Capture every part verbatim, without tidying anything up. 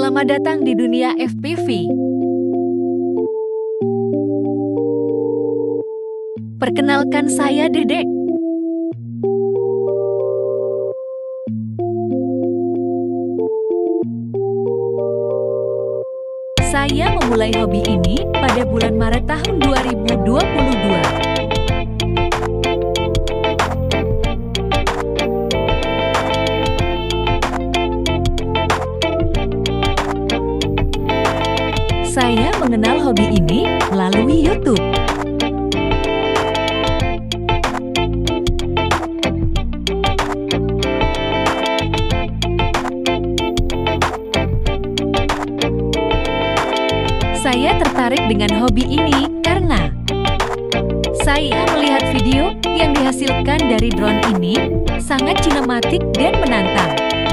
Selamat datang di dunia F P V. Perkenalkan, saya Dedek. Saya memulai hobi ini pada bulan Maret tahun dua ribu dua puluh dua. Saya mengenal hobi ini melalui YouTube. Saya tertarik dengan hobi ini karena saya melihat video yang dihasilkan dari drone ini sangat sinematik dan menantang.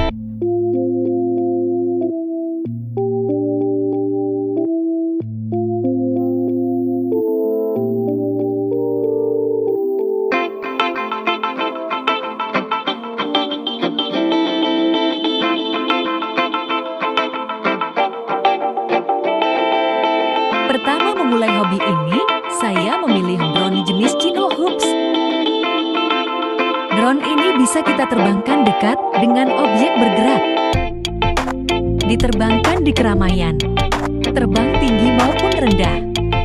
Pertama memulai hobi ini, saya memilih drone jenis Chinohoops. Drone ini bisa kita terbangkan dekat dengan objek bergerak. Diterbangkan di keramaian, terbang tinggi maupun rendah.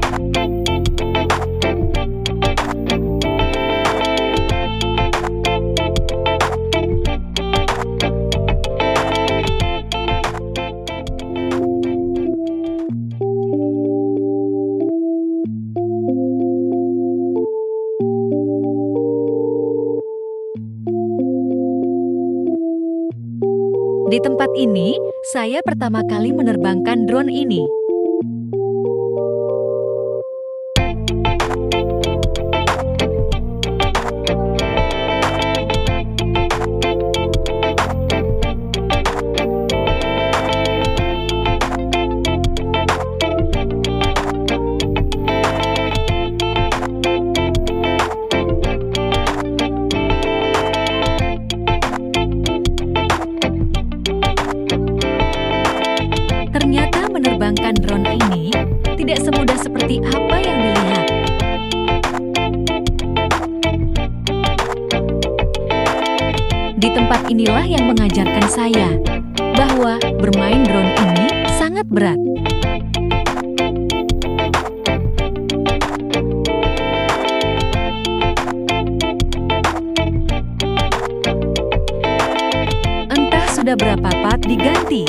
Di tempat ini, saya pertama kali menerbangkan drone ini. Ternyata menerbangkan drone ini tidak semudah seperti apa yang dilihat. Di tempat inilah yang mengajarkan saya bahwa bermain drone ini sangat berat. Entah sudah berapa part diganti.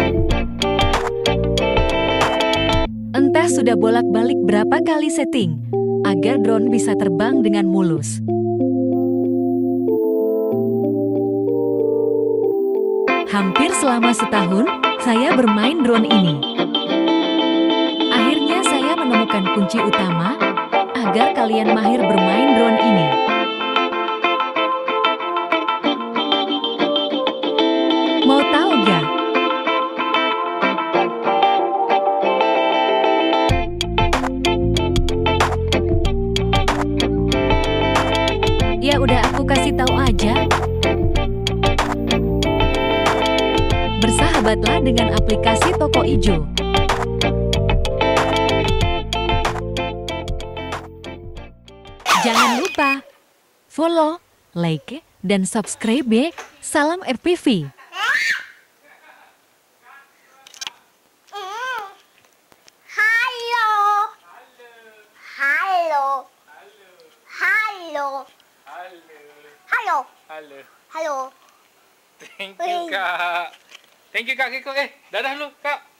Entah sudah bolak-balik berapa kali setting, agar drone bisa terbang dengan mulus. Hampir selama setahun, saya bermain drone ini. Akhirnya saya menemukan kunci utama, agar kalian mahir bermain drone ini. Mau tahu gak? Ya udah aku kasih tahu aja. Bersahabatlah dengan aplikasi Toko Ijo. Jangan lupa follow, like, dan subscribe ya. Salam F P V. Halo. Halo. Halo. Halo. Halo. Halo. Thank you, Kak. Thank you, Kak Kiko. Eh, dadah lu, Kak.